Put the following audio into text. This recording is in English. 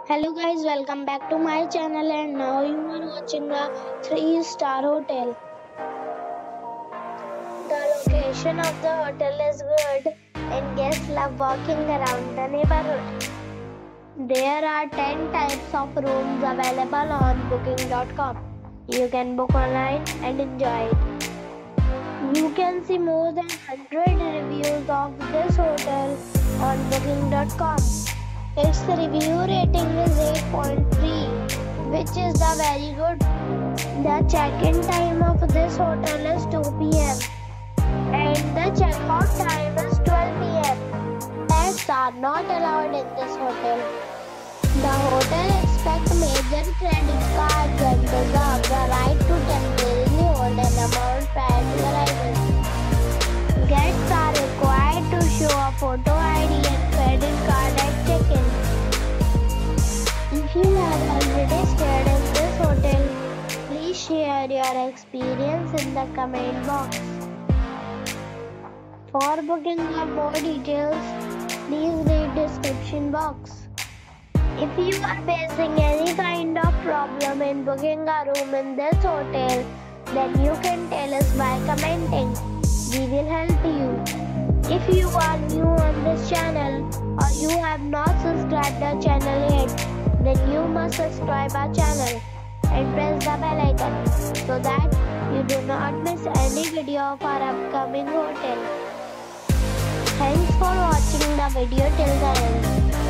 Hello guys, welcome back to my channel and now you are watching a 3-star hotel. The location of the hotel is good and guests love walking around the neighborhood. There are 10 types of rooms available on booking.com. You can book online and enjoy it. You can see more than 100 reviews of this hotel on booking.com. Its review rating is 8.3, which is the very good. The check-in time of this hotel is 2 p.m. and the check-out time is 12 p.m. Pets are not allowed in this hotel. The hotel expects major credit cards and reserves the right to temporarily hold an amount prior to arrival. Guests are required to show a photo ID and credit card at check-in. If you have already stayed in this hotel, please share your experience in the comment box. For booking or more details, please read description box. If you are facing any kind of problem in booking a room in this hotel, then you can tell us by commenting. We will help you. If you are new on this channel or you have not subscribed our channel yet, then you must subscribe our channel and press the bell icon so that you do not miss any video of our upcoming hotel. Thanks for watching the video till the end.